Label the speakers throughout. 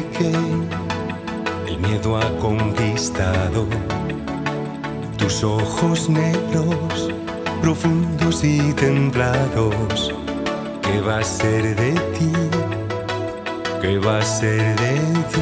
Speaker 1: que el miedo ha conquistado tus ojos negros, profundos y templados. ¿Qué va a ser de ti? ¿Qué va a ser de ti?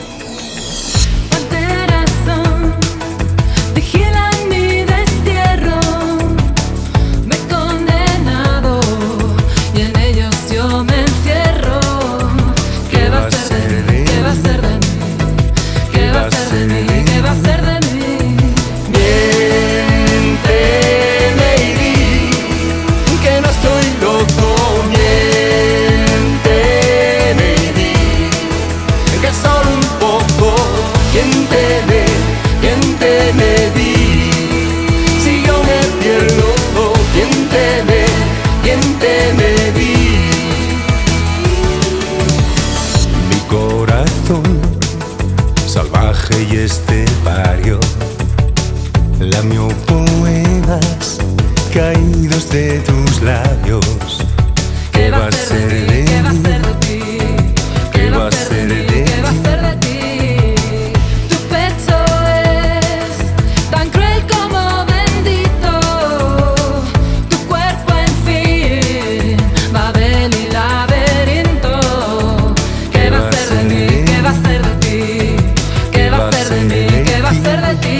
Speaker 1: Salvaje y estepario, lamió poemas caídos de tus labios. ¿Qué va a ser de ti? ¿Qué va a ser de ti?
Speaker 2: ¿Qué va a ser de ti? Tu pecho es tan cruel como bendito, tu cuerpo en fin, Babel y laberinto. ¿Qué va a ser de mí? ¿Qué va a ser de ti? ¿Qué va a ser de mí? ¿Qué va a ser de ti?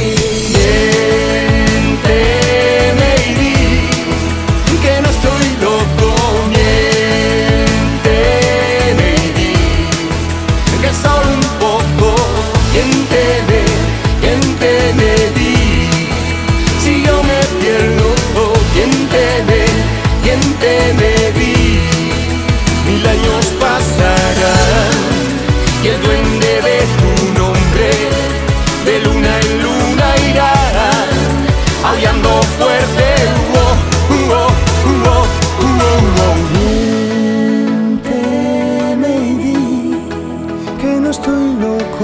Speaker 1: Miénteme y di que no estoy loco. Miénteme y di que solo un poco. Miénteme, miénteme, di si yo me pierdo. Miénteme, miénteme, di 1000 años pasarán y el duende de tu nombre de luna en luna irá aullando fuerte. Miénteme y di que no estoy loco.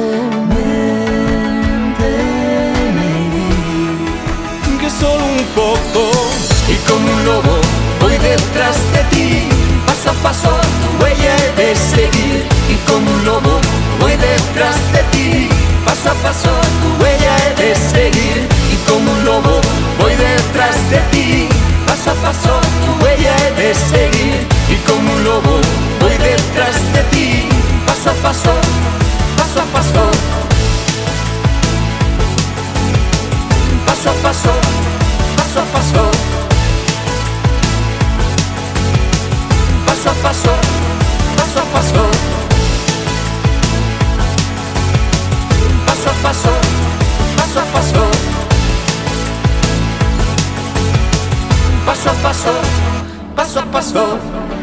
Speaker 1: Miénteme y di que solo un poco. Y como un lobo voy detrás de ti, paso a paso tu huella he de seguir. Y como un lobo voy detrás de ti, paso a paso tu huella he de seguir. Y como un lobo voy detrás de ti, paso a paso tu huella he de seguir. Y como un lobo voy detrás de ti, paso a paso, paso a paso, paso a paso, paso a paso, paso a paso, paso a paso, paso a paso, paso a paso, paso a paso, paso a paso.